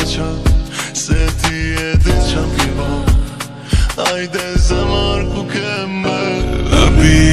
čam, se ti e di çam ki bo. Hajde zemër ku ke me.